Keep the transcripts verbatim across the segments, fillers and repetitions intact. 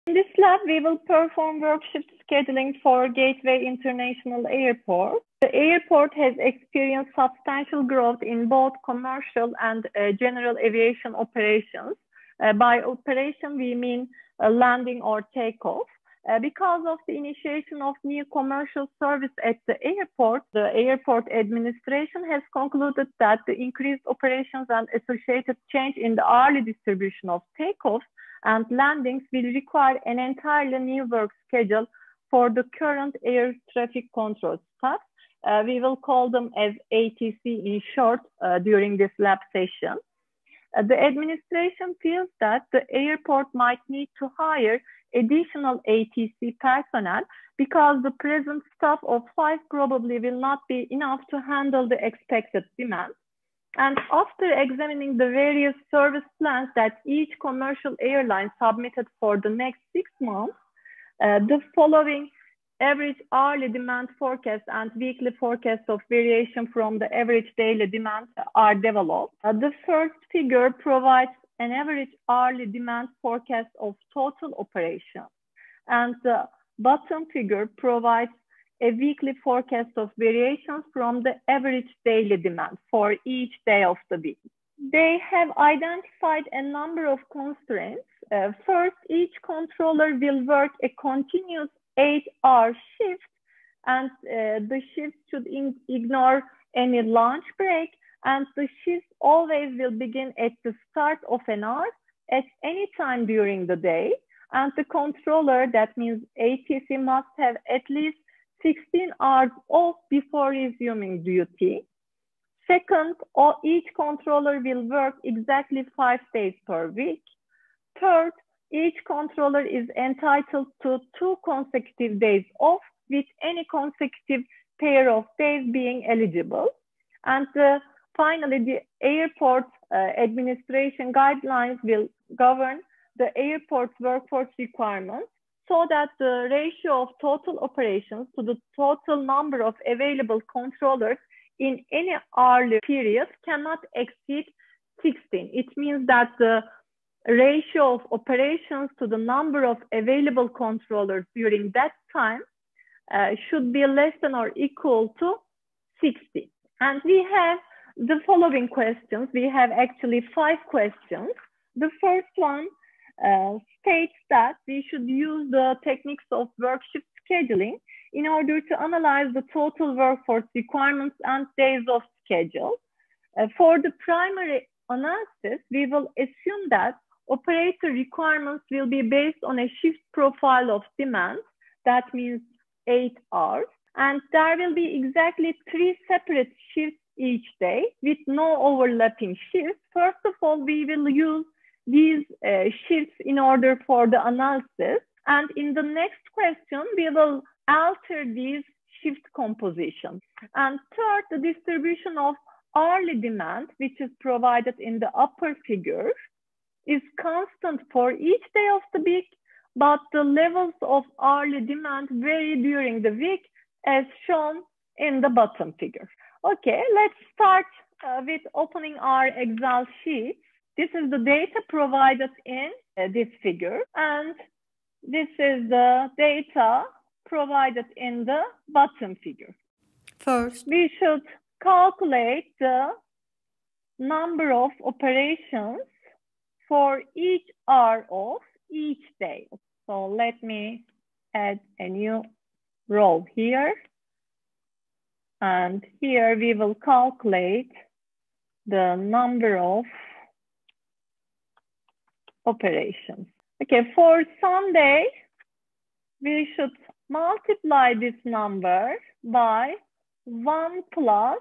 In this lab, we will perform work shift scheduling for Gateway International Airport. The airport has experienced substantial growth in both commercial and uh, general aviation operations. Uh, by operation, we mean uh, landing or takeoff. Uh, because of the initiation of new commercial service at the airport, the airport administration has concluded that the increased operations and associated change in the hourly distribution of takeoffs and landings will require an entirely new work schedule for the current air traffic control staff. Uh, we will call them as A T C in short uh, during this lab session. Uh, the administration feels that the airport might need to hire additional A T C personnel because the present staff of five probably will not be enough to handle the expected demand. And after examining the various service plans that each commercial airline submitted for the next six months, uh, the following average hourly demand forecast and weekly forecast of variation from the average daily demand are developed. Uh, the first figure provides an average hourly demand forecast of total operation, and the bottom figure provides a weekly forecast of variations from the average daily demand for each day of the week. They have identified a number of constraints. Uh, first, each controller will work a continuous eight-hour shift, and uh, the shift should ignore any lunch break, and the shift always will begin at the start of an hour at any time during the day. And the controller, that means A T C, must have at least sixteen hours off before resuming duty. Second, all, each controller will work exactly five days per week. Third, each controller is entitled to two consecutive days off, with any consecutive pair of days being eligible. And uh, finally, the airport uh, administration guidelines will govern the airport's workforce requirements so that the ratio of total operations to the total number of available controllers in any hourly period cannot exceed sixteen. It means that the ratio of operations to the number of available controllers during that time uh, should be less than or equal to sixty. And we have the following questions. We have actually five questions. The first one uh, states that we should use the techniques of work shift scheduling in order to analyze the total workforce requirements and days of schedule. Uh, for the primary analysis, we will assume that operator requirements will be based on a shift profile of demand, that means eight hours, and there will be exactly three separate shifts each day with no overlapping shifts. First of all, we will use these uh, shifts in order for the analysis, and in the next question, we will alter these shift composition. And third, the distribution of hourly demand, which is provided in the upper figure, is constant for each day of the week, but the levels of hourly demand vary during the week as shown in the bottom figure. Okay, let's start uh, with opening our Excel sheet. This is the data provided in uh, this figure, and this is the data provided in the bottom figure. First, we should calculate the number of operations for each hour of each day. So let me add a new row here. And here we will calculate the number of operations. Okay, for Sunday, we should multiply this number by one plus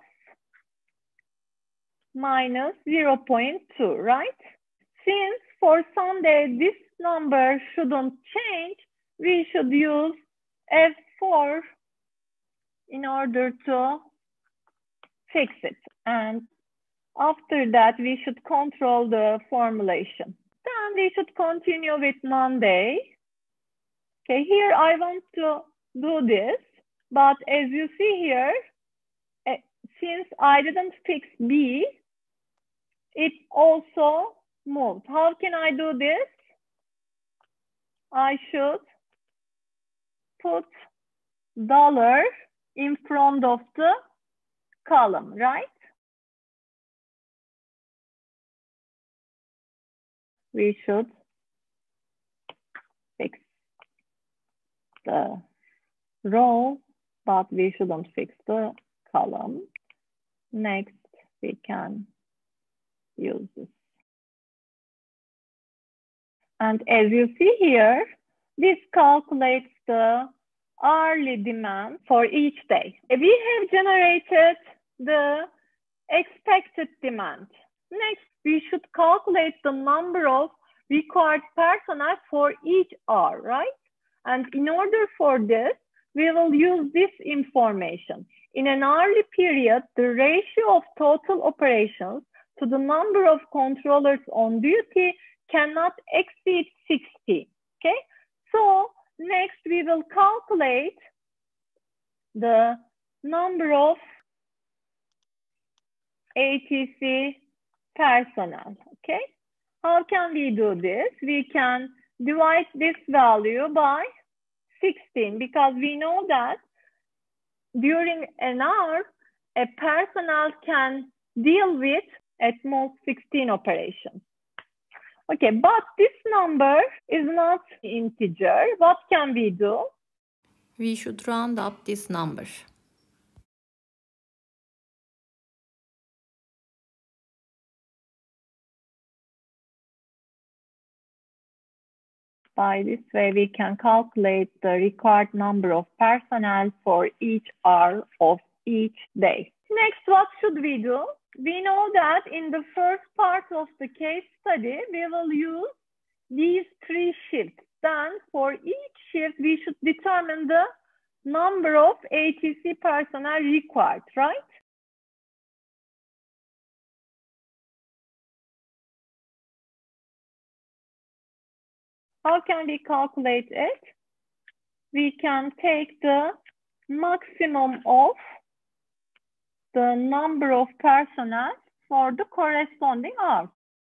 minus zero point two, right? Since for Sunday, this number shouldn't change, we should use F four in order to fix it. And after that, we should control the formulation. Then we should continue with Monday. Okay, here I want to do this, but as you see here, since I didn't fix B, it also moved. How can I do this? I should put dollar in front of the column, right? We should fix the row, but we shouldn't fix the column. Next, we can use this. And as you see here, this calculates the hourly demand for each day. We have generated the expected demand. Next, we should calculate the number of required personnel for each hour, right? And in order for this, we will use this information. In an hourly period, the ratio of total operations to the number of controllers on duty cannot exceed sixty, okay? So next we will calculate the number of A T C personnel, okay? How can we do this? We can divide this value by sixteen because we know that during an hour, a personnel can deal with at most sixteen operations. Okay, but this number is not integer. What can we do? We should round up this number. By this way, we can calculate the required number of personnel for each hour of each day. Next, what should we do? We know that in the first part of the case study, we will use these three shifts. Then for each shift, we should determine the number of A T C personnel required, right? How can we calculate it? We can take the maximum of the number of personnel for the corresponding hour.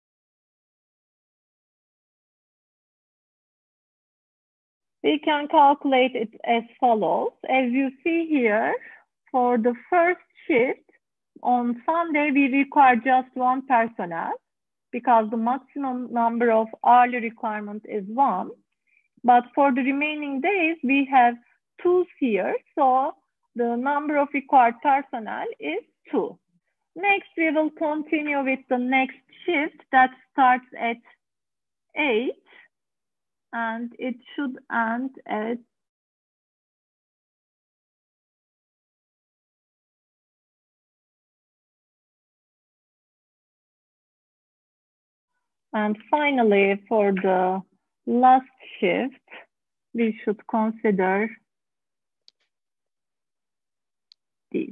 We can calculate it as follows. As you see here, for the first shift, on Sunday, we require just one personnel because the maximum number of hourly requirement is one. But for the remaining days, we have two here. So the number of required personnel is two. Next, we will continue with the next shift that starts at eight. And it should end at and finally, for the last shift, we should consider these.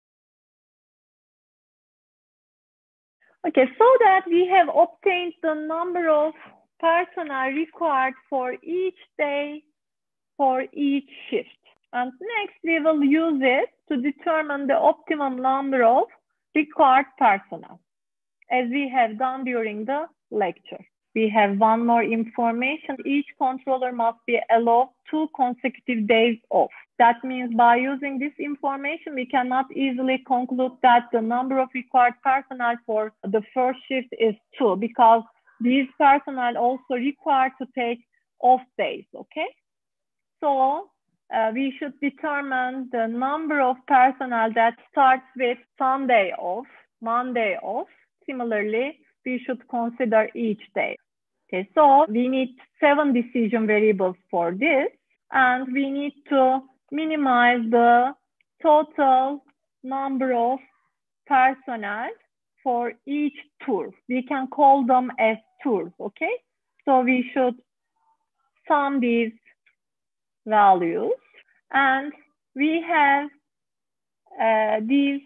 Okay, so that we have obtained the number of personnel required for each day, for each shift. And next, we will use it to determine the optimum number of required personnel, as we have done during the lecture. We have one more information. Each controller must be allowed two consecutive days off. That means by using this information, we cannot easily conclude that the number of required personnel for the first shift is two, because these personnel also required to take off days, okay? So uh, we should determine the number of personnel that starts with Sunday off, Monday off. Similarly, we should consider each day. Okay, so we need seven decision variables for this, and we need to minimize the total number of personnel for each tour. We can call them as tours, okay? So we should sum these values, and we have uh, these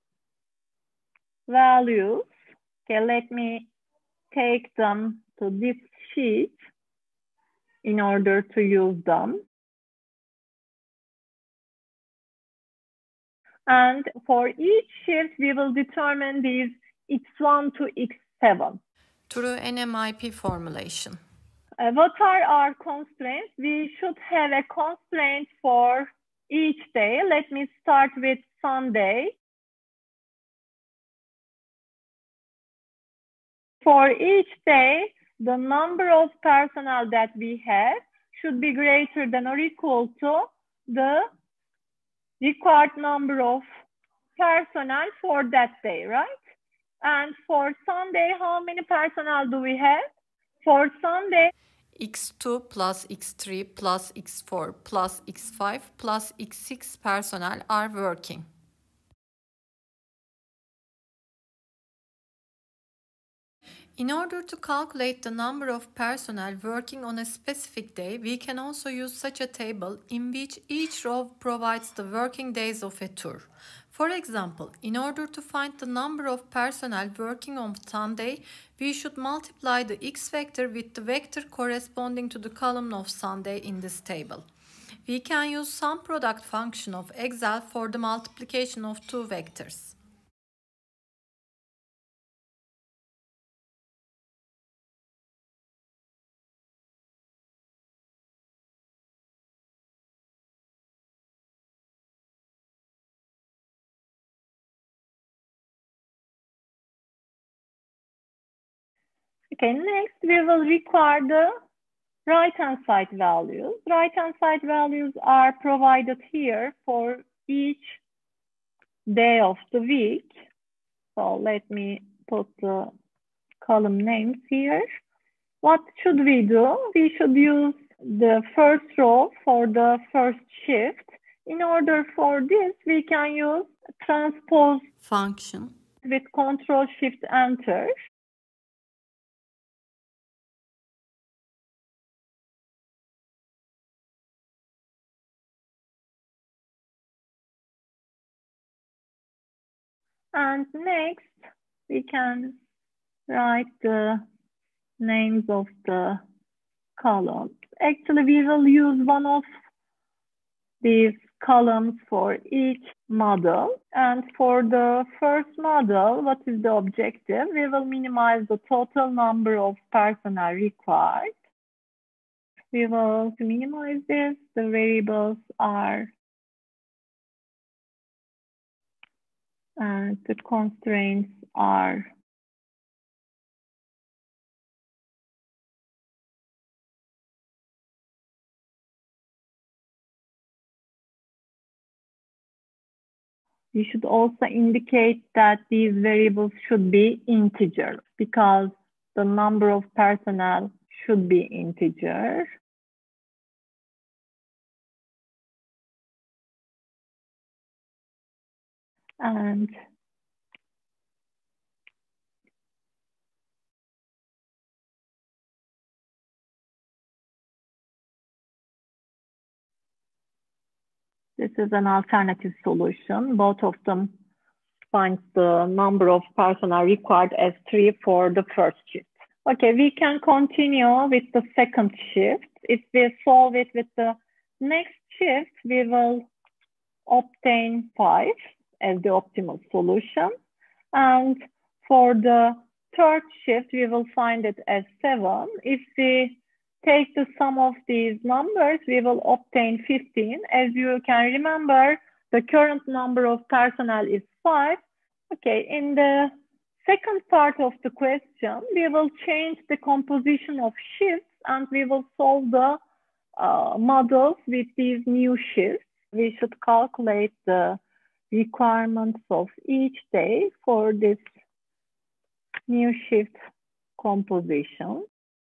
values. Okay, let me take them to this sheet in order to use them. And for each shift, we will determine these X one to X seven. Through N M I P formulation. Uh, what are our constraints? We should have a constraint for each day. Let me start with Sunday. For each day, the number of personnel that we have should be greater than or equal to the required number of personnel for that day, right? And for Sunday, how many personnel do we have? For Sunday, x two plus x three plus x four plus x five plus x six personnel are working. In order to calculate the number of personnel working on a specific day, we can also use such a table in which each row provides the working days of a tour. For example, in order to find the number of personnel working on Sunday, we should multiply the x vector with the vector corresponding to the column of Sunday in this table. We can use sum product function of Excel for the multiplication of two vectors. Okay, next we will require the right-hand side values. Right-hand side values are provided here for each day of the week. So let me put the column names here. What should we do? We should use the first row for the first shift. In order for this, we can use transpose function with Control Shift Enter. And next, we can write the names of the columns. Actually, we will use one of these columns for each model. And for the first model, what is the objective? We will minimize the total number of personnel required. We will to minimize this. The variables are and the constraints are we should also indicate that these variables should be integer because the number of personnel should be integer. And this is an alternative solution. Both of them find the number of personnel required as three for the first shift. Okay, we can continue with the second shift. If we solve it with the next shift, we will obtain five as the optimal solution. And for the third shift, we will find it as seven. If we take the sum of these numbers, we will obtain fifteen. As you can remember, the current number of personnel is five. Okay, in the second part of the question, we will change the composition of shifts and we will solve the uh, models with these new shifts. We should calculate the requirements of each day for this new shift composition.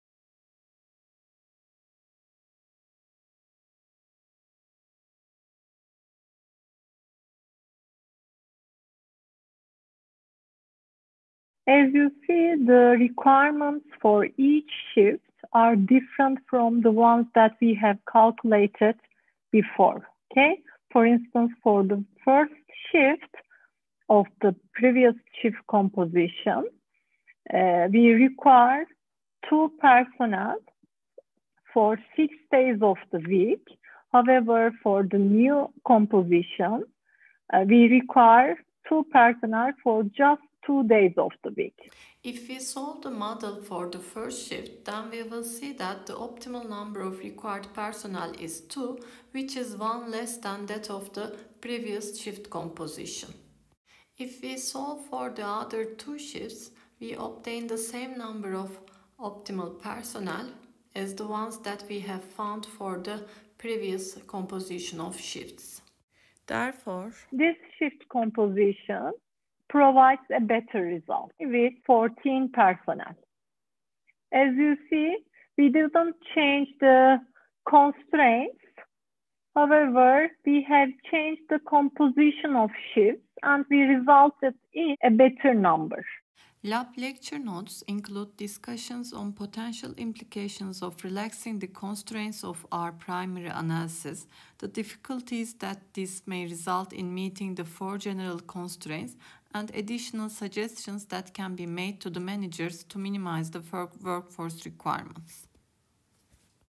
As you see, the requirements for each shift are different from the ones that we have calculated before, okay? For instance, for the first shift of the previous shift composition, uh, we require two personnel for six days of the week. However, for the new composition, uh, we require two personnel for just two days of the week. If we solve the model for the first shift, then we will see that the optimal number of required personnel is two, which is one less than that of the previous shift composition. If we solve for the other two shifts, we obtain the same number of optimal personnel as the ones that we have found for the previous composition of shifts. Therefore, this shift composition provides a better result with fourteen personnel. As you see, we didn't change the constraints. However, we have changed the composition of shifts and we resulted in a better number. Lab lecture notes include discussions on potential implications of relaxing the constraints of our primary analysis, the difficulties that this may result in meeting the four general constraints, and additional suggestions that can be made to the managers to minimize the workforce requirements.